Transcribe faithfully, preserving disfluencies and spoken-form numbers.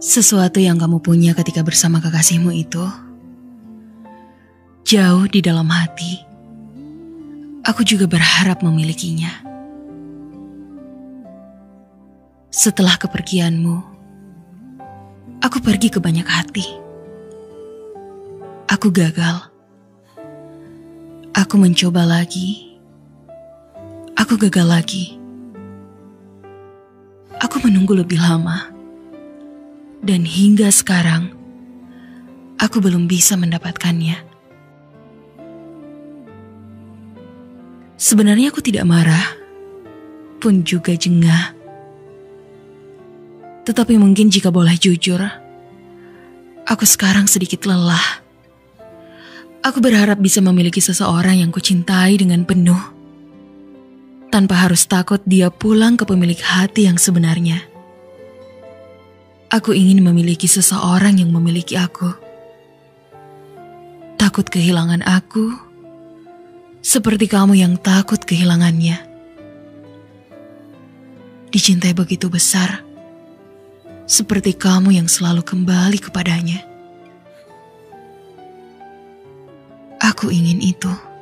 Sesuatu yang kamu punya ketika bersama kekasihmu itu jauh di dalam hati. Aku juga berharap memilikinya. Setelah kepergianmu, aku pergi ke banyak hati. Aku gagal. Aku mencoba lagi. Aku gagal lagi. Aku menunggu lebih lama. Dan hingga sekarang, aku belum bisa mendapatkannya. Sebenarnya aku tidak marah, pun juga jengah. Tetapi mungkin jika boleh jujur, aku sekarang sedikit lelah. Aku berharap bisa memiliki seseorang yang kucintai dengan penuh, tanpa harus takut dia pulang ke pemilik hati yang sebenarnya. Aku ingin memiliki seseorang yang memiliki aku. Takut kehilangan aku, seperti kamu yang takut kehilangannya. Dicintai begitu besar, seperti kamu yang selalu kembali kepadanya. Aku ingin itu.